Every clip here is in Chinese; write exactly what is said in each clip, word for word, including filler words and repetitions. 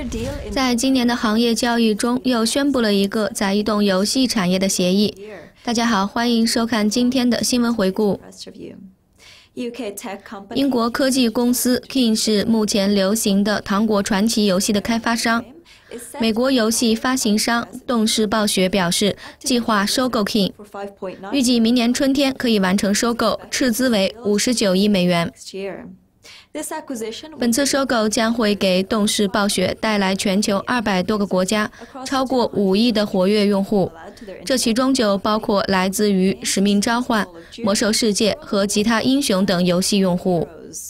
在今年的行业交易中，又宣布了一个在移动游戏产业的协议。大家好，欢迎收看今天的新闻回顾。英国科技公司 King 是目前流行的糖果传奇游戏的开发商。美国游戏发行商动视暴雪表示，计划收购 King， 预计明年春天可以完成收购，斥资为五十九亿美元。本次收购将会给动视暴雪带来全球二百多个国家超过五亿的活跃用户，这其中就包括来自于《使命召唤》、《魔兽世界》和吉他英雄等游戏用户。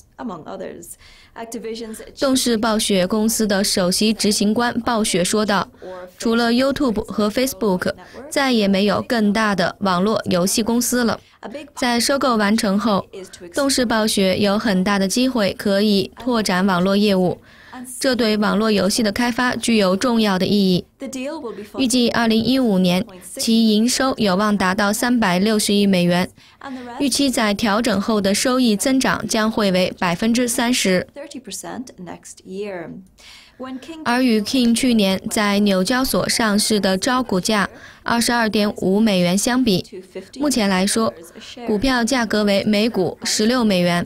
动视暴雪公司的首席执行官暴雪说道，除了 YouTube 和 Facebook， 再也没有更大的网络游戏公司了。在收购完成后，动视暴雪有很大的机会可以拓展网络业务，这对网络游戏的开发具有重要的意义。预计二零一五年其营收有望达到三百六十亿美元，预期在调整后的收益增长将会为百分之三十。而与 King 去年在纽交所上市的招股价 二十二点五美元相比，目前来说，股票价格为每股十六美元。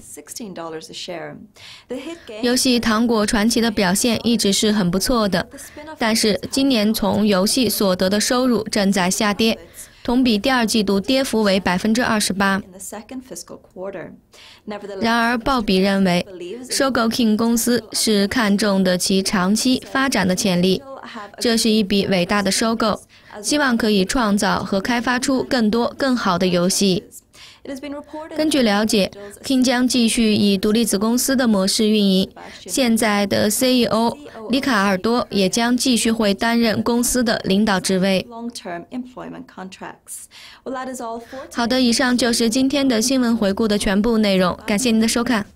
游戏《糖果传奇》的表现一直是很不错的，但是今年从游戏所得的收入正在下跌，同比第二季度跌幅为 百分之二十八。然而鲍比认为，收购 King 公司是看中的其长期发展的潜力，这是一笔伟大的收购，希望可以创造和开发出更多更好的游戏。根据了解， King 将继续以独立子公司的模式运营，现在的 C E O 里卡尔多也将继续会担任公司的领导职位。好的，以上就是今天的新闻回顾的全部内容，感谢您的收看。